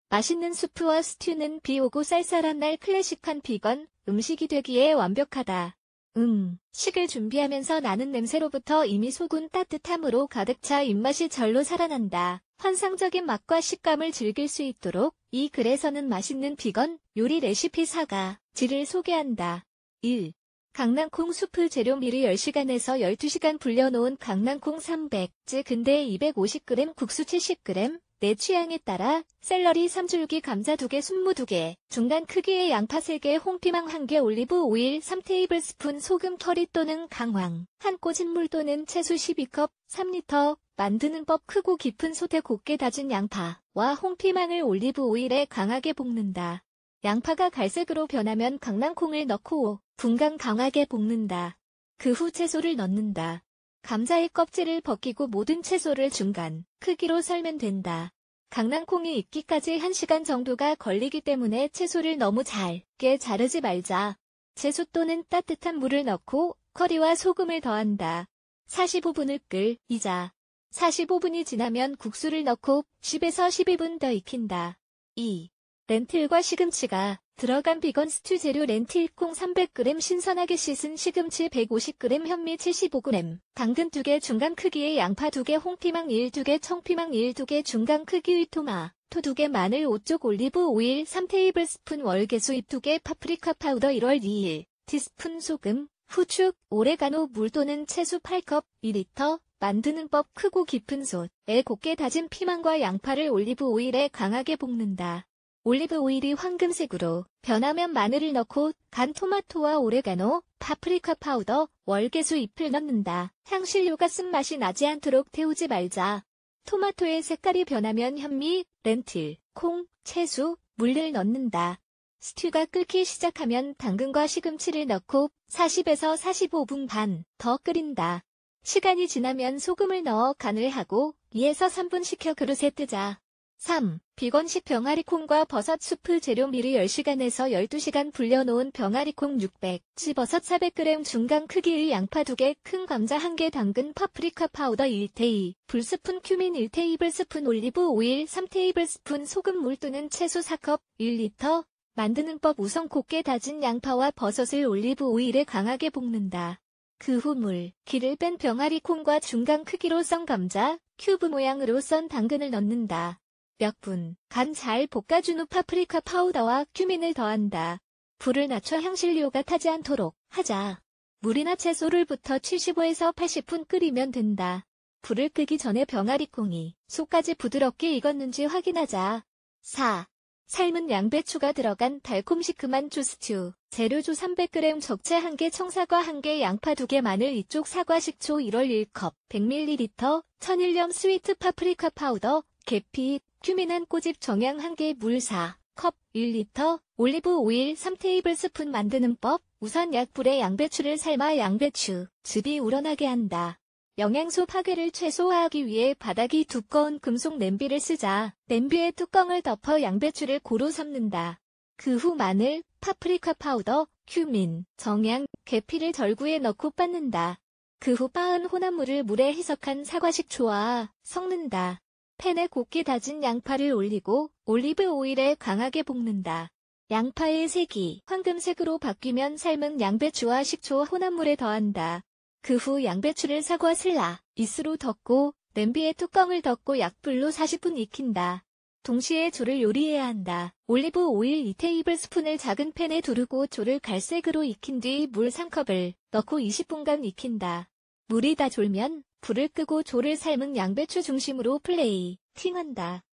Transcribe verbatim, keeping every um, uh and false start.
맛있는 수프와 스튜는 비 오고 쌀쌀한 날 클래식한 비건 음식이 되기에 완벽하다. 음, 식을 준비하면서 나는 냄새로부터 이미 속은 따뜻함으로 가득 차 입맛이 절로 살아난다. 환상적인 맛과 식감을 즐길 수 있도록 이 글에서는 맛있는 비건 요리 레시피 사가 지를 소개한다. 일. 강낭콩 수프 재료 미리 열 시간에서 열두 시간 불려놓은 강낭콩 삼백 지 근대 이백오십 그램 국수 칠십 그램 내 취향에 따라 샐러리 삼 줄기 감자 두 개 순무 두 개 중간 크기의 양파 세 개 홍피망 한 개 올리브 오일 삼 테이블스푼 소금 커리 또는 강황 한 꼬집물 또는 채소 십이 컵 삼 리터 만드는 법 크고 깊은 솥에 곱게 다진 양파와 홍피망을 올리브 오일에 강하게 볶는다. 양파가 갈색으로 변하면 강낭콩을 넣고 오 분간 강하게 볶는다. 그 후 채소를 넣는다. 감자의 껍질을 벗기고 모든 채소를 중간 크기로 썰면 된다. 강낭콩이 익기까지 한 시간 정도가 걸리기 때문에 채소를 너무 잘게 자르지 말자. 채소 또는 따뜻한 물을 넣고 커리와 소금을 더한다. 사십오 분을 끓이자. 사십오 분이 지나면 국수를 넣고 십에서 십이 분 더 익힌다. 이. 렌틸과 시금치가 들어간 비건 스튜 재료 렌틸콩 삼백 그램 신선하게 씻은 시금치 백오십 그램 현미 칠십오 그램 당근 두 개 중간 크기의 양파 두 개 홍피망 일 두 개 청피망 일 두 개 중간 크기의 토마토 두 개 마늘 오 쪽 올리브 오일 삼 테이블스푼 월계수 잎 두 개 파프리카 파우더 일월 이일 티스푼 소금 후추 오레가노 물 또는 채소 팔 컵 이 리터 만드는 법 크고 깊은 솥에 곱게 다진 피망과 양파를 올리브 오일에 강하게 볶는다. 올리브 오일이 황금색으로 변하면 마늘을 넣고 간 토마토와 오레가노, 파프리카 파우더, 월계수 잎을 넣는다. 향신료가 쓴맛이 나지 않도록 태우지 말자. 토마토의 색깔이 변하면 현미, 렌틸, 콩, 채소, 물을 넣는다. 스튜가 끓기 시작하면 당근과 시금치를 넣고 사십에서 사십오 분 반 더 끓인다. 시간이 지나면 소금을 넣어 간을 하고 이에서 삼 분 식혀 그릇에 뜨자. 삼. 비건식 병아리콩과 버섯 수프 재료 미리 열 시간에서 열두 시간 불려놓은 병아리콩 육백 지 버섯 사백 그램 중간 크기의 양파 두 개 큰 감자 한 개 당근 파프리카 파우더 일 테이블스푼 큐민 일 테이블스푼 올리브 오일 삼 테이블스푼 소금 물 또는 채소 사 컵 일 리터 만드는 법 우선 곱게 다진 양파와 버섯을 올리브 오일에 강하게 볶는다. 그 후 물, 기를 뺀 병아리콩과 중간 크기로 썬 감자, 큐브 모양으로 썬 당근을 넣는다. 몇 분, 간 잘 볶아준 후 파프리카 파우더와 큐민을 더한다. 불을 낮춰 향신료가 타지 않도록 하자. 물이나 채소를 부터 칠십오에서 팔십 분 끓이면 된다. 불을 끄기 전에 병아리콩이 속까지 부드럽게 익었는지 확인하자. 사. 삶은 양배추가 들어간 달콤시큼한 주스튜. 재료주 삼백 그램 적채 한 개 청사과 한 개 양파 두 개 마늘 이 쪽 사과 식초 일월 일 컵 백 밀리리터 천일염 스위트 파프리카 파우더 계피 큐민 한 꼬집 정향 한 개 물 사 컵 일 리터 올리브 오일 삼 테이블스푼 만드는 법 우선 약불에 양배추를 삶아 양배추 즙이 우러나게 한다. 영양소 파괴를 최소화하기 위해 바닥이 두꺼운 금속 냄비를 쓰자. 냄비에 뚜껑을 덮어 양배추를 고루 삶는다. 그 후 마늘, 파프리카 파우더, 큐민, 정향, 계피를 절구에 넣고 빻는다. 그 후 빻은 혼합물을 물에 희석한 사과식초와 섞는다. 팬에 곱게 다진 양파를 올리고 올리브 오일에 강하게 볶는다. 양파의 색이 황금색으로 바뀌면 삶은 양배추와 식초 혼합물에 더한다. 그 후 양배추를 사과 슬라이스로 덮고 냄비에 뚜껑을 덮고 약불로 사십 분 익힌다. 동시에 조를 요리해야 한다. 올리브 오일 이 테이블스푼을 작은 팬에 두르고 조를 갈색으로 익힌 뒤 물 삼 컵을 넣고 이십 분간 익힌다. 물이 다 졸면 불을 끄고 조를 삶은 양배추 중심으로 플레이팅한다.